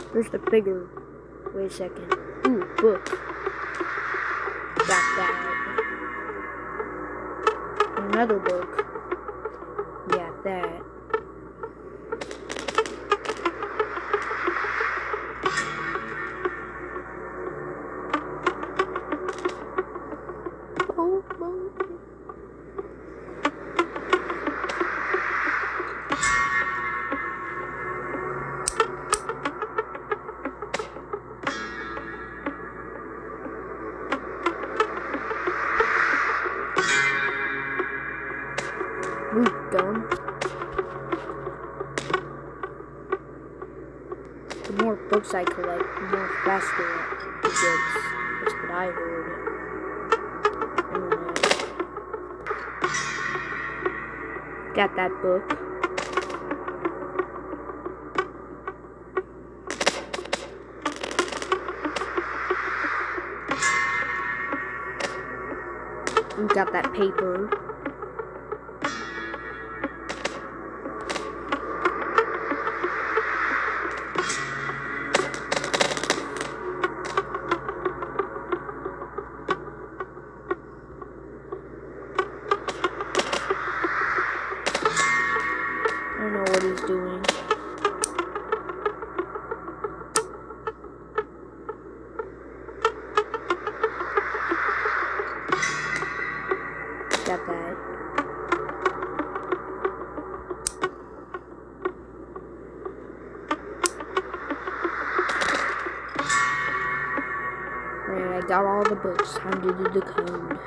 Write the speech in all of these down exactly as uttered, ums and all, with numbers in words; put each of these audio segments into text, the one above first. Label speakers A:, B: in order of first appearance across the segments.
A: Where's the bigger? Wait a second. Ooh, book. Got that. Another book. Got that. Oh, oh. Ooh, going. The more books I collect, the more faster it gets. That's what I heard. Anyway. Got that book. We got that paper. I don't know what he's doing. Got that. Alright, I got all the books. Time to do the code.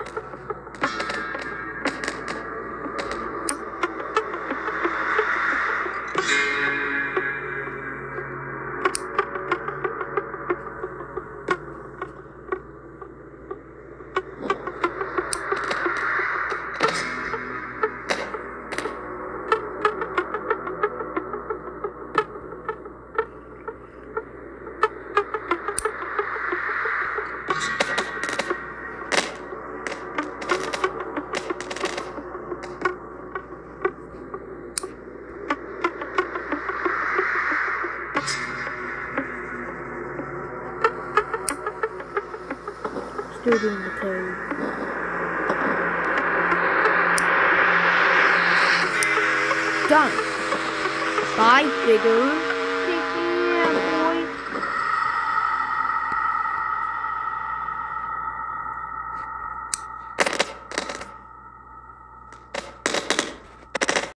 A: Still doing the code. Done. Bye, bigger.